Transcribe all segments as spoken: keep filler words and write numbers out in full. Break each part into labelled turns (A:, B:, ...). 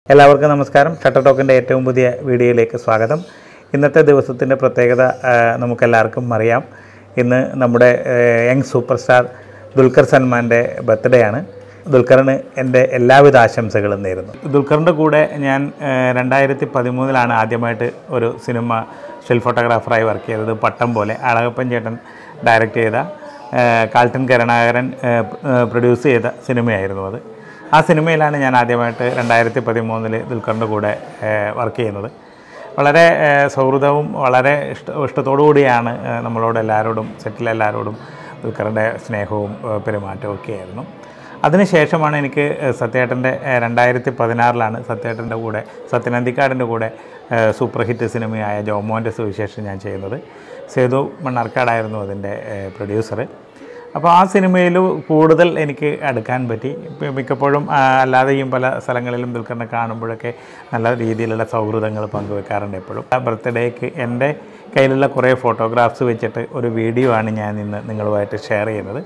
A: എല്ലാവർക്കും നമസ്കാരം. ഷട്ടർ ടോക്കിൻ്റെ ഏറ്റവും പുതിയ വീഡിയോയിലേക്ക് സ്വാഗതം. ഇന്നത്തെ ദിവസത്തിൻ്റെ പ്രത്യേകത നമുക്കെല്ലാവർക്കും അറിയാം. ഇന്ന് നമ്മുടെ യങ് സൂപ്പർ സ്റ്റാർ ദുൽഖർ സൽമാൻ്റെ ബർത്ത്ഡേ ആണ്. ദുൽഖറിന് എൻ്റെ എല്ലാവിധ ആശംസകളും നേരുന്നു. ദുൽഖറിൻ്റെ കൂടെ ഞാൻ രണ്ടായിരത്തി പതിമൂന്നിലാണ് ആദ്യമായിട്ട് ഒരു സിനിമ സ്റ്റിൽ ഫോട്ടോഗ്രാഫറായി വർക്ക് ചെയ്തത്. പട്ടം പോലെ അളകപ്പൻ ചേട്ടൻ ഡയറക്റ്റ് ചെയ്ത കാൾട്ടൻ കരുണാകരൻ പ്രൊഡ്യൂസ് ചെയ്ത സിനിമയായിരുന്നു അത്. ആ സിനിമയിലാണ് ഞാൻ ആദ്യമായിട്ട് രണ്ടായിരത്തി പതിമൂന്നിൽ ദുൽഖറിൻ്റെ കൂടെ വർക്ക് ചെയ്യുന്നത്. വളരെ സൗഹൃദവും വളരെ ഇഷ്ട ഇഷ്ടത്തോടു കൂടിയാണ് നമ്മളോട് എല്ലാവരോടും സെറ്റിലെല്ലാവരോടും ദുൽഖറിൻ്റെ സ്നേഹവും പെരുമാറ്റവും ഒക്കെ ആയിരുന്നു. അതിനുശേഷമാണ് എനിക്ക് സത്യേട്ടൻ്റെ രണ്ടായിരത്തി പതിനാറിലാണ് സത്യേട്ടൻ്റെ കൂടെ സത്യൻ അന്തിക്കാടിൻ്റെ കൂടെ സൂപ്പർ ഹിറ്റ് സിനിമയായ ജോമോൻ്റെ സുവിശേഷം ഞാൻ ചെയ്യുന്നത്. സേതു മണ്ണാർക്കാടായിരുന്നു അതിൻ്റെ പ്രൊഡ്യൂസർ. അപ്പോൾ ആ സിനിമയിൽ കൂടുതൽ എനിക്ക് അടുക്കാൻ പറ്റി. മിക്കപ്പോഴും അല്ലാതെയും പല സ്ഥലങ്ങളിലും ദുൽഖറിനെ കാണുമ്പോഴൊക്കെ നല്ല രീതിയിലുള്ള സൗഹൃദങ്ങൾ പങ്കുവെക്കാറുണ്ട്. എപ്പോഴും ആ ബർത്ത്ഡേക്ക് എൻ്റെ കയ്യിലുള്ള കുറേ ഫോട്ടോഗ്രാഫ്സ് വെച്ചിട്ട് ഒരു വീഡിയോ ആണ് ഞാൻ ഇന്ന് നിങ്ങളുമായിട്ട് ഷെയർ ചെയ്യുന്നത്.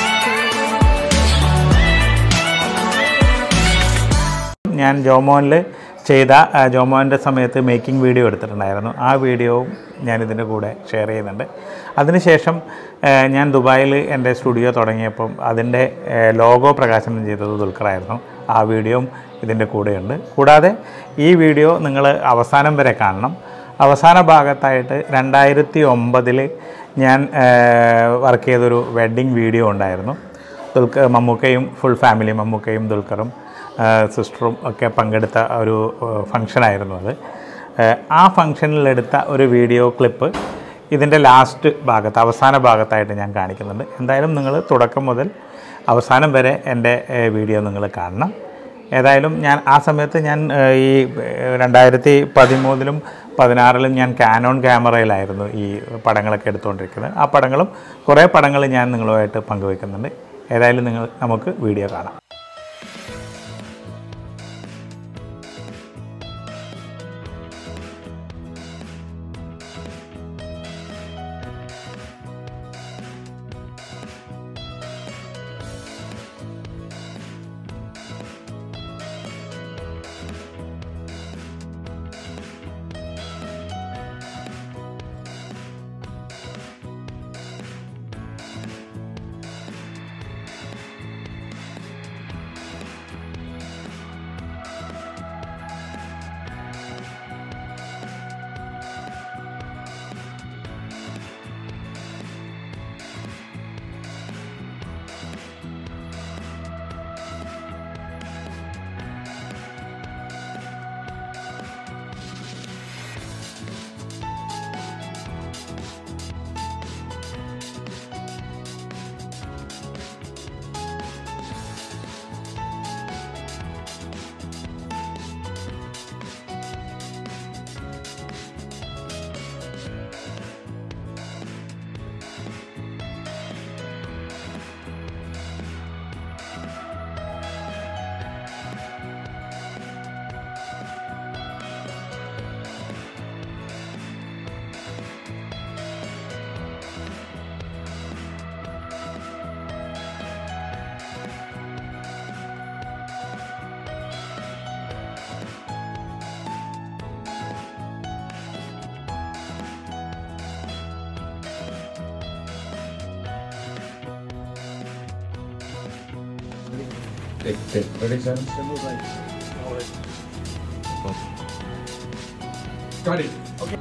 A: ഞാൻ ജോമോനിൽ ചെയ്ത ജോമോൻ്റെ സമയത്ത് മേക്കിംഗ് വീഡിയോ എടുത്തിട്ടുണ്ടായിരുന്നു. ആ വീഡിയോവും ഞാനിതിൻ്റെ കൂടെ ഷെയർ ചെയ്യുന്നുണ്ട്. അതിനുശേഷം ഞാൻ ദുബായിൽ എൻ്റെ സ്റ്റുഡിയോ തുടങ്ങിയപ്പം അതിൻ്റെ ലോഗോ പ്രകാശനം ചെയ്തത് ദുൽഖറായിരുന്നു. ആ വീഡിയോയും ഇതിൻ്റെ കൂടെയുണ്ട്. കൂടാതെ ഈ വീഡിയോ നിങ്ങൾ അവസാനം വരെ കാണണം. അവസാന ഭാഗത്തായിട്ട് രണ്ടായിരത്തി ഒമ്പതിൽ ഞാൻ വർക്ക് ചെയ്തൊരു വെഡ്ഡിങ് വീഡിയോ ഉണ്ടായിരുന്നു. ദുൽഖർ മമ്മൂക്കയും ഫുൾ ഫാമിലി മമ്മൂക്കയും ദുൽഖറും സിസ്റ്ററും ഒക്കെ പങ്കെടുത്ത ഒരു ഫംഗ്ഷനായിരുന്നു അത്. ആ ഫംഗ്ഷനിലെടുത്ത ഒരു വീഡിയോ ക്ലിപ്പ് ഇതിൻ്റെ ലാസ്റ്റ് ഭാഗത്ത് അവസാന ഭാഗത്തായിട്ട് ഞാൻ കാണിക്കുന്നുണ്ട്. എന്തായാലും നിങ്ങൾ തുടക്കം മുതൽ അവസാനം വരെ എൻ്റെ വീഡിയോ നിങ്ങൾ കാണണം. ഏതായാലും ഞാൻ ആ സമയത്ത് ഞാൻ ഈ രണ്ടായിരത്തി പതിമൂന്നിലും പതിനാറിലും ഞാൻ കാനോൺ ക്യാമറയിലായിരുന്നു ഈ പടങ്ങളൊക്കെ എടുത്തുകൊണ്ടിരിക്കുന്നത്. ആ പടങ്ങളും കുറേ പടങ്ങൾ ഞാൻ നിങ്ങളുമായിട്ട് പങ്കുവയ്ക്കുന്നുണ്ട്. ഏതായാലും നിങ്ങൾ നമുക്ക് വീഡിയോ കാണാം.
B: Take, take. Ready, sir? Got it. Okay.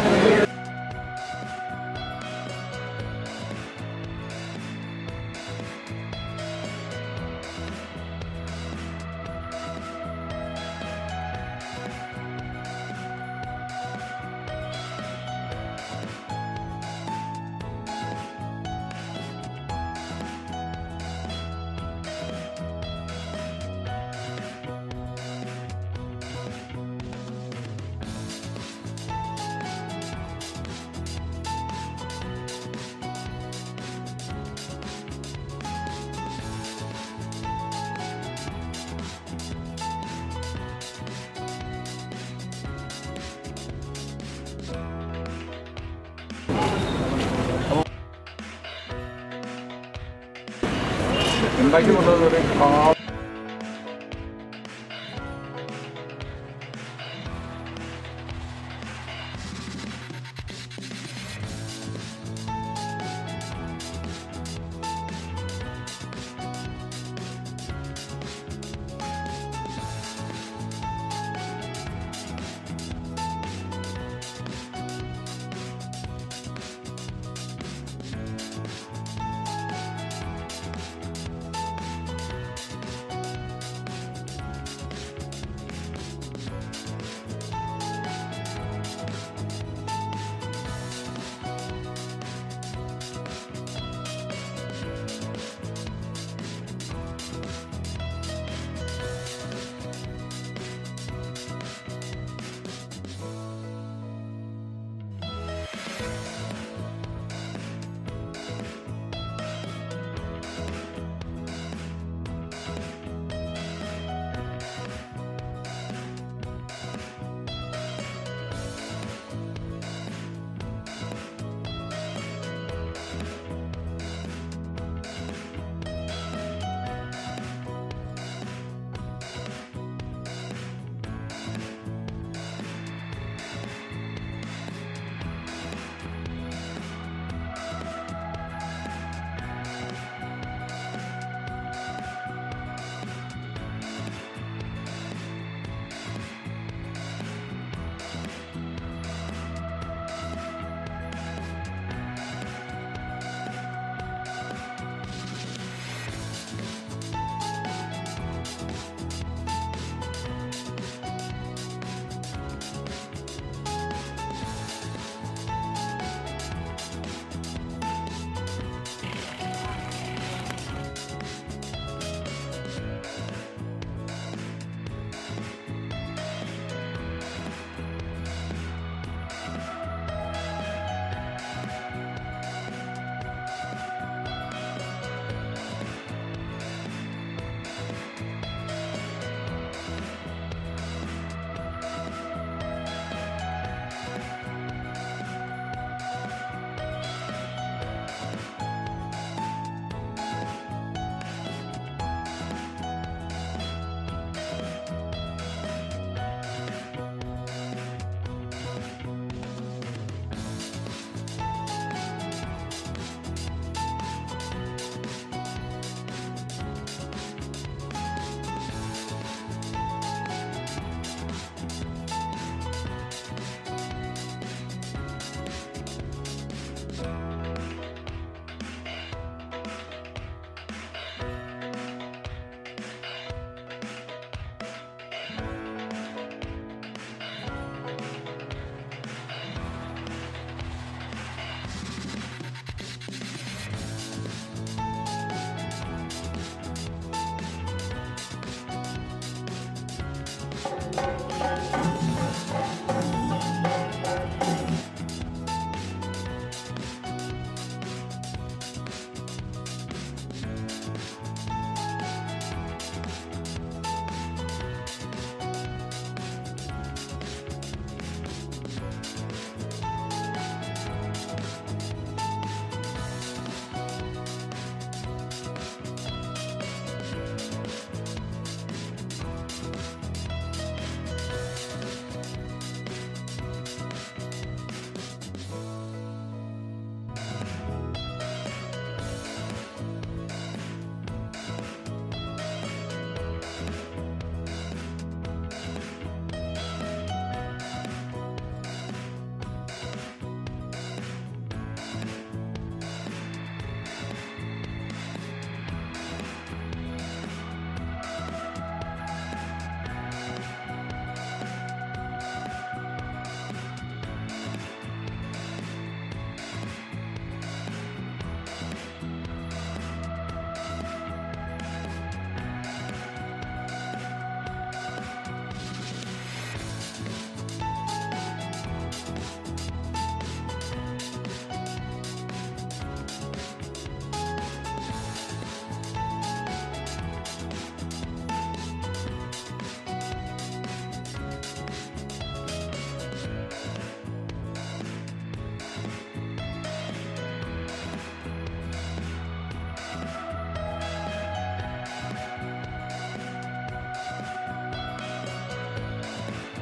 B: ഉണ്ടാക്കി കൊണ്ടുവന്നത്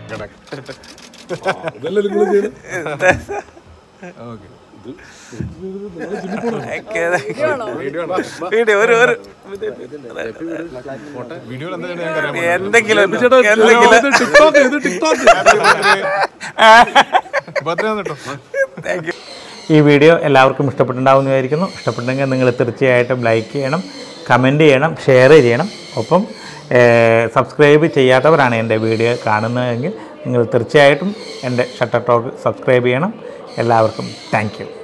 A: എന്തെങ്കിലും ഈ വീഡിയോ എല്ലാവർക്കും ഇഷ്ടപ്പെട്ടുണ്ടാവുമെന്ന് വിചാരിക്കുന്നു. ഇഷ്ടപ്പെട്ടെങ്കിൽ നിങ്ങൾ തീർച്ചയായിട്ടും ലൈക്ക് ചെയ്യണം, കമൻറ്റ് ചെയ്യണം, ഷെയർ ചെയ്യണം. ഒപ്പം സബ്സ്ക്രൈബ് ചെയ്യാത്തവരാണ് എൻ്റെ വീഡിയോ കാണുന്നതെങ്കിൽ നിങ്ങൾ തീർച്ചയായിട്ടും എൻ്റെ ഷട്ടർ ടോക്ക് സബ്സ്ക്രൈബ് ചെയ്യണം. എല്ലാവർക്കും താങ്ക് യു.